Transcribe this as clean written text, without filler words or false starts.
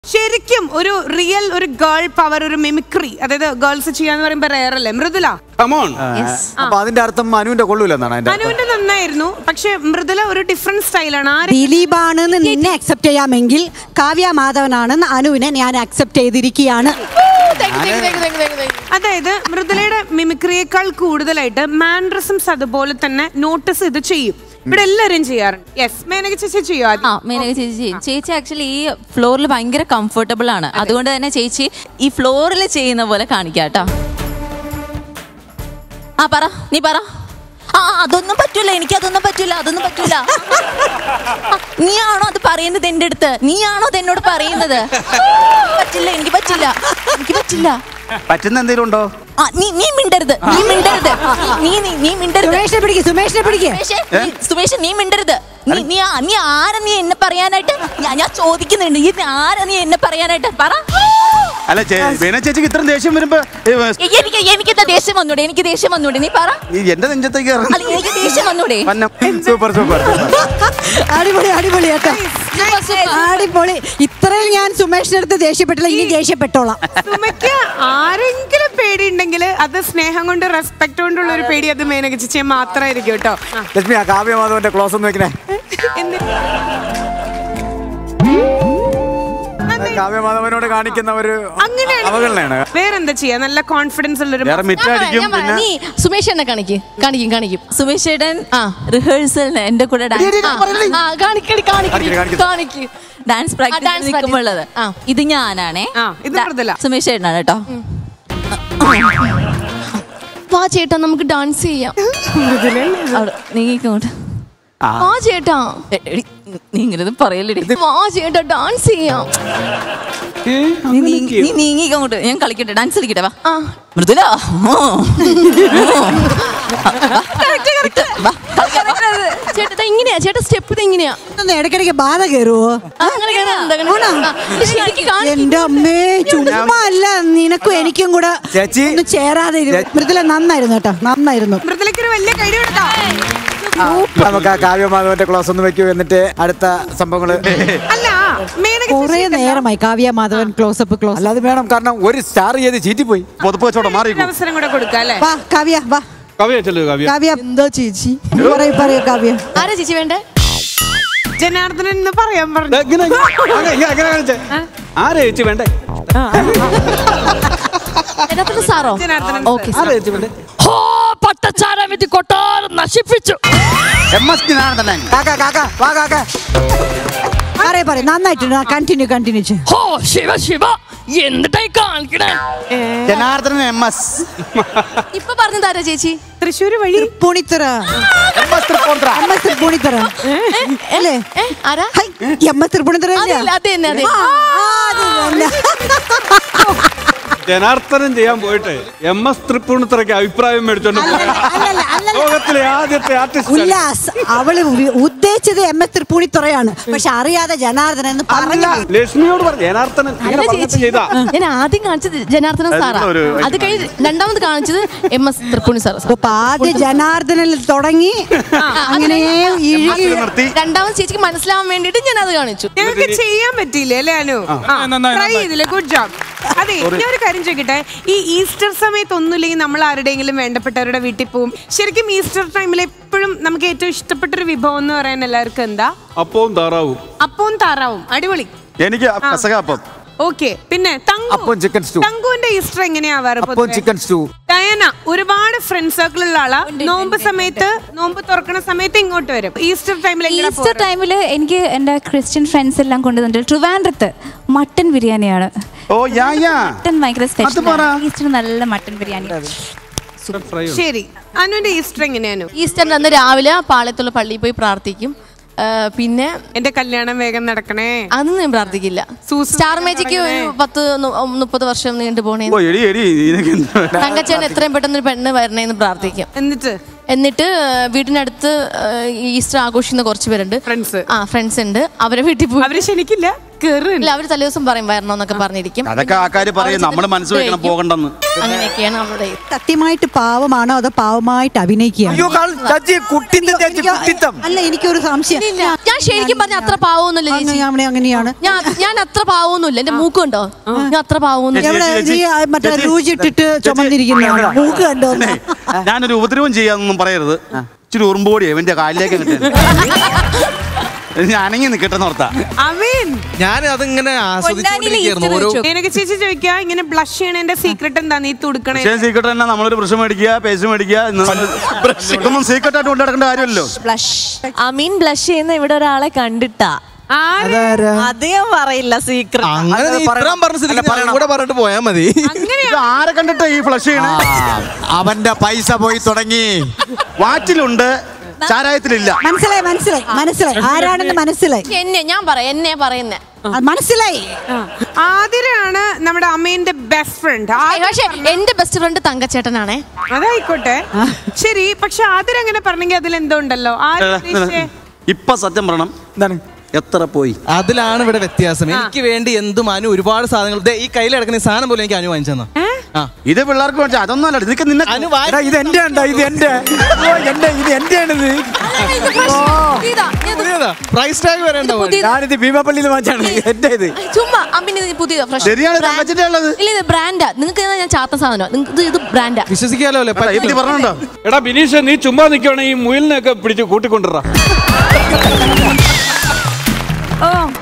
ശരിക്കും ഒരു റിയൽ ഒരു ഗേൾ പവർ ഒരു മിമിക്രി അതായത് ഗേൾസ് ചെയ്യാന്ന് പറയുമ്പോ റെയർ അല്ലേ മൃദുല? അപ്പൊ അതിന്റെ അർത്ഥം അനുവിന്റെ കൊള്ളൂലെന്നാണ്. അനുവിന്റെ നന്നായിരുന്നു, പക്ഷെ മൃദുല ഒരു ഡിഫറെന്റ് സ്റ്റൈലാണ്. ദിലീപാണെന്ന് നിന്നെ അക്സെപ്റ്റ് ചെയ്യാമെങ്കിൽ കാവ്യ മാധവനാണെന്ന് അനുവിനെ ഞാൻ അക്സെപ്റ്റ് ചെയ്തിരിക്കുകയാണ്. അതായത് മൃദുലയുടെ മിമിക്രിയേക്കാൾ കൂടുതലായിട്ട് മാൻഡ്രസംസ് അതുപോലെ തന്നെ നോട്ടീസ് ഇത് ചെയ്യും. ഇവിടെ എല്ലാരും ചെയ്യാറുണ്ട്. യെസ്, മേനക ചേച്ചി ചെയ്യും. മേനക ചേച്ചി ചെയ്യും. ചേച്ചി ആക്ച്വലി ഈ ഫ്ലോറിൽ ഭയങ്കര കംഫർട്ടബിൾ ആണ്. അതുകൊണ്ട് തന്നെ ചേച്ചി ഈ ഫ്ലോറിൽ ചെയ്യുന്ന പോലെ കാണിക്കാട്ടോ. ആ പറ, നീ പറ. അതൊന്നും പറ്റൂല, എനിക്ക് അതൊന്നും പറ്റൂല, അതൊന്നും പറ്റൂല. നീയാണോ അത് പറയുന്നത് എന്റെ അടുത്ത്? നീയാണോ അത് എന്നോട് പറയുന്നത്? പറ്റില്ല, എനിക്ക് പറ്റില്ല, എനിക്ക് പറ്റില്ല. പറ്റുന്ന എന്തെങ്കിലും ഉണ്ടോ? നീ മിണ്ടരുത്, നീ മിണ്ടരുത്, നീ മിണ്ടരുത്. സുമേഷ് നീ മിണ്ടരുത്. നീ ആരാ നീ എന്നെ പറയാനായിട്ട്? ഞാൻ ചോദിക്കുന്നുണ്ട്, ഈ ആരാ നീ എന്നെ പറയാനായിട്ട്? പറ. അല്ല ചേച്ചിക്ക് ഇത്ര ദേഷ്യം വരുമ്പോ എനിക്ക് ദേഷ്യം വന്നൂടെ? എനിക്ക് ദേഷ്യം വന്നൂടെ? നീ പറ. എന്റെ നെഞ്ചത്തേക്ക് എനിക്ക് ദേഷ്യം വന്നൂടെ? സൂപ്പർ സൂപ്പർ, അടിപൊളി അടിപൊളി കേട്ടോ, അടിപൊളി. ഇത്രയും ഞാൻ സുമേഷിന്റെ അടുത്ത് ദേഷ്യപ്പെട്ടില്ല, ഇനി ദേഷ്യപ്പെട്ടോളാം. സുമയ്ക്ക് ആരെങ്കിലും പേടി ഉണ്ടെങ്കിൽ അത് സ്നേഹം കൊണ്ട് റെസ്പെക്ട് കൊണ്ടുള്ള ഒരു പേടി അത് മേനക ചേച്ചിയെ മാത്രമായിരിക്കും കേട്ടോ. ലക്ഷ്മി ആ കാവ്യ മാധവന്റെ ക്ലോസ് ഒന്ന് വെക്കണേ. കാവ്യ മാധവനോട് കാണിക്കുന്ന ഒരു അവഗണനയാണ്. വേറെന്താ ചെയ്യാ? നല്ല കോൺഫിഡൻസ് ഉള്ളൊരു സുമേഷ് എന്നെ കാണിക്കും. സുമേഷ് ചേട്ടൻ റിഹേഴ്സലിന് എന്റെ കൂടെ ഡാൻസ് പ്രാക്ടീസ് നിൽക്കുമ്പോഴത് ഇത് ഞാനാണേ, സുമേഷ് ചേട്ടനാണ് കേട്ടോ. വാ ചേട്ടാ നമുക്ക് ഡാൻസ് ചെയ്യാം. നീങ്ങിക്കോട്ടെ. വാ ചേട്ടാ, നീ ഇങ്ങനെ പറയല്ലേ. വാ ചേട്ടാ ഡാൻസ് ചെയ്യാം. നീ നീങ്ങിക്കോട്ട്, ഞാൻ കളിക്കട്ടെ, ഡാൻസ് കളിക്കട്ടെ. വാ മൃദുല. ചേട്ടാ ഇങ്ങനെയാ, ചേട്ടാ സ്റ്റെപ്പ് ഇത് ഇങ്ങനെയാ. ഇടയ്ക്കിടയ്ക്ക് ബാധ കയറുവോ? എന്റെ അമ്മേ, ചുമ്മാ അല്ല, നിനക്കും എനിക്കും കൂടെ ഒന്നും ചേരാതെ. മൃദുല നന്നായിരുന്നു കേട്ടോ, നന്നായിരുന്നു. മൃദുലയ്ക്ക് ഒരു വലിയ കൈ കൊടുത്തോ. നമുക്ക് ആ കാവ്യ മാധവന്റെ ക്ലോസ് ഒന്ന് വെക്കൂ, എന്നിട്ട് അടുത്ത സംഭവങ്ങള്. അല്ല കുറെ നേരമായി കാവ്യ മാധവൻ ക്ലോസപ്പ് ക്ലോസ് അല്ലാതെ വേണം, കാരണം ഒരു സ്റ്റാർ ചെയ്ത് ചീറ്റി പോയി. പൊതുപ്പ് വെച്ചോടെ മാറി അവസരം കൂടെ കൊടുക്കാം. വാ കാവ്യ, വാ കാവ്യ. എന്താ ചേച്ചി പറയൂ കാവ്യ. ആരാ ചേച്ചി വേണ്ടേ? ജനാർദ്ദനൻ എന്ന് പറയാൻ പറഞ്ഞു. ആരാ ചേച്ചി വേണ്ടേ? സാറോ? പട്ടച്ചാരമിതി കൊട്ടാരം നശിപ്പിച്ചു. നന്നായിട്ടുണ്ട്, കണ്ടിന്യൂ. ഹോ ശിവ ശിവ, എന്നിട്ടായി കാണിക്കണേ. ജനാർദ്ദനൻ MS. ഇപ്പൊ പറഞ്ഞതാരാ ചേച്ചി? തൃശ്ശൂര് വഴി തൃപ്പൂണിത്തുറ അല്ലേ? ആരാ? തൃപ്പൂണിത്തുറ അതെ. ജനാർദ്ദനൻ ചെയ്യാൻ പോയിട്ട് MS തൃപ്പൂണിത്തുറയ്ക്ക് അഭിപ്രായം മേടിച്ചോണ്ട് ലോകത്തിലെ ആദ്യത്തെ ആർട്ടിസ്റ്റ് ഉല്ലാസ്. അവള് ഉദ്ദേശിച്ചത് MS തൃപ്പൂണിത്തുറയാണ്, പക്ഷെ അറിയാതെ ജനാർദ്ദനൻ എന്ന് പറഞ്ഞു. ലക്ഷ്മിയോട് പറഞ്ഞു ജനാർദ്ദനൻ ചെയ്താ. ഞാൻ ആദ്യം കാണിച്ചത് ജനാർദ്ദനൻ സാറാ, അത് കഴിഞ്ഞ് രണ്ടാമത് കാണിച്ചത് MS തൃപ്പൂണി സാർ. ആദ്യം ജനാർദ്ദനിൽ തുടങ്ങി അങ്ങനെ രണ്ടാമത് ചേച്ചിക്ക് മനസ്സിലാവാൻ വേണ്ടിട്ട് ഞാൻ അത് കാണിച്ചു. ഞങ്ങൾക്ക് ചെയ്യാൻ പറ്റിയില്ലേ അല്ലേ അനു? ട്രൈ ചെയ്തില്ലേ? Good job. അതെ, ഞാൻ ഒരു കാര്യം ചോദിക്കട്ടെ, ഈ ഈസ്റ്റർ സമയത്ത് ഒന്നുമില്ലെങ്കിൽ നമ്മൾ ആരുടെയെങ്കിലും വേണ്ടപ്പെട്ടവരുടെ വീട്ടിൽ പോകും. ശരിക്കും ഈസ്റ്റർ ടൈമിൽ എപ്പോഴും നമുക്ക് ഏറ്റവും ഇഷ്ടപ്പെട്ടൊരു വിഭവം എന്ന് പറയാൻ എല്ലാവർക്കും എന്താ? അപ്പവും താറാവും. അടിപൊളി. എനിക്ക് പെസകാപ്പം. ഓക്കെ, പിന്നെ തങ്കുവിന്റെ ഈസ്റ്റർ എങ്ങനെയാവാറ്? ഡയന ഒരുപാട് ഫ്രണ്ട് സർക്കിൾ ഉള്ള ആളാ. നോമ്പ് സമയത്ത്, നോമ്പ് തുറക്കണ സമയത്ത് ഇങ്ങോട്ട് വരും. ഈസ്റ്റർ ടൈമിൽ എനിക്ക് എന്റെ ക്രിസ്ത്യൻ ഫ്രണ്ട്സ് എല്ലാം കൊണ്ടുവന്നിട്ട് ട്രിവാൻഡ്രത്ത് മട്ടൻ ബിരിയാണിയാണ്. മട്ടൻ ഭയങ്കര സ്പെഷ്യൽ. ഈസ്റ്റർ നല്ല മട്ടൻ ബിരിയാണി. ശരി, അനുവിന്റെ ഈസ്റ്റർ എങ്ങനെയാണ്? ഈസ്റ്ററിന് അന്ന് രാവിലെ പാളയത്തുള്ള പള്ളിയിൽ പോയി പ്രാർത്ഥിക്കും. പിന്നെ എന്റെ കല്യാണം വേഗം നടക്കണേ അതൊന്നും ഞാൻ പ്രാർത്ഥിക്കില്ല. സ്റ്റാർ മേജിക്ക് 10-30 വർഷം നീണ്ടു പോണേ. തങ്കച്ചൻ എത്രയും പെട്ടെന്ന് ഒരു പെണ്ണ് വരണേന്ന് പ്രാർത്ഥിക്കും. എന്നിട്ട് വീടിനടുത്ത് ഈസ്റ്റർ ആഘോഷിക്കുന്ന കുറച്ച് പേരുണ്ട്, ഫ്രണ്ട്സ് ഉണ്ട്. അവരെ വീട്ടിൽ പോയി. അവര് ക്ഷണിക്കില്ല. ഇല്ല, അവര് തലേ ദിവസം പറയും വരണമെന്നൊക്കെ പറഞ്ഞിരിക്കും. അതൊക്കെ ആൾക്കാര് പറയും, നമ്മള് മനസ്സ് വെക്കണം പോകണ്ടെന്ന്. അങ്ങനെയൊക്കെയാണ് നമ്മുടെ. സത്യമായിട്ട് പാവമാണോ അതോ പാവമായിട്ട് അഭിനയിക്കുകയാണോ? അല്ല, എനിക്കൊരു സംശയം. ഞാൻ ശരിക്കും പറഞ്ഞ അത്ര പാവമൊന്നുമില്ല ചേച്ചി. അങ്ങനെയാണ്. ഞാൻ അത്ര പാവമൊന്നുമില്ല. എന്റെ മൂക്കുണ്ടോ? ഞാൻ അത്ര പാവമൊന്നുമില്ല. മറ്റേ രുചി ഇട്ടിട്ട് ചുമന്നിരിക്കുന്നതാണ് മൂക്ക് കണ്ടോ? ഞാനൊരു ഉപദ്രവം ചെയ്യാന്നൊന്നും പറയരുത്. ഇച്ചിരി ഉറുമ്പോടി എവന്റെ കാലിലേക്ക് ഞാനങ്ങി നിക്കട്ടെന്ന് ഓർത്താ. ഞാൻ അതിങ്ങനെ ചേച്ചി ചോദിക്കാ, ഇങ്ങനെ ബ്ലഷ് ചെയ്യണതിന്റെ സീക്രട്ട് എന്താ? നീ തുടുക്കണേ സീക്രട്ട് തന്നെ. നമ്മളൊരു ബ്രഷ് മേടിക്കുക, പേസ്റ്റ് മേടിക്കുക. സീക്രട്ട് ആയിട്ട് കൊണ്ടു നടക്കേണ്ട കാര്യമല്ലോ. അമീൻ ബ്ലഷ് ചെയ്യുന്ന ഇവിടെ ഒരാളെ കണ്ടിട്ടാ. അത് ഞാൻ പറയില്ല, സീക്രട്ട് പറഞ്ഞിട്ട് പോയാ മതി. ആരെ കണ്ടിട്ട് ഈ ഫ്ലഷ് ചെയ്യണേ? അവന്റെ പൈസ പോയി തുടങ്ങി. വാറ്റിലുണ്ട്, ചാരായത്തിലില്ല. മനസ്സിലായി ആരാണെന്ന് മനസ്സിലായി. എന്നെ പറയുന്നേ മനസ്സിലായി. ആതിരയാണ് നമ്മുടെ അമ്മേന്റെ ബെസ്റ്റ് ഫ്രണ്ട്. പക്ഷെ എന്റെ ബെസ്റ്റ് ഫ്രണ്ട് തങ്കച്ചേട്ടനാണേ. അതായിക്കോട്ടെ, ശരി. പക്ഷെ ആതിര അങ്ങനെ പറഞ്ഞെങ്കിൽ അതിൽ എന്തോ ഉണ്ടല്ലോ. ഇപ്പൊ സത്യം പറയണം, എത്ര പോയി? അതിലാണ് ഇവിടെ വ്യത്യാസം. എനിക്ക് വേണ്ടി എന്തും അനു ഒരുപാട് സാധനങ്ങൾ, ഈ കയ്യിൽ കിടക്കുന്ന സാധനം പോലും എനിക്ക് അനു വാങ്ങിച്ചു തന്നു. ഇത് പിള്ളേർക്ക് വേണ്ടി അതൊന്നും അല്ല. ഇതൊക്കെ നിന്നെ ഇത് എന്റെ ഉണ്ടോ? ഇത് എന്റെയാണിത്. പ്രൈസ് ടാഗ് വരേണ്ട. ഞാനിത് ഭീമപ്പള്ളിയിൽ വാങ്ങിച്ചാണ്. എന്റെ ഇത് ചുമ്മാ അമ്മിന് പുതിയ ബ്രാൻഡാ. നിങ്ങൾക്ക് ഞാൻ ചാത്ത സാധനം, ഇത് ബ്രാൻഡാ. വിശ്വസിക്കാലോ അല്ലേ? പറഞ്ഞോ. എടാ ബിനീഷ്, നീ ചുമ്മാ നിൽക്കുകയാണെങ്കിൽ ഈ മുയലിനെയൊക്കെ പിടിച്ച് കൂട്ടിക്കൊണ്ടുവരാ.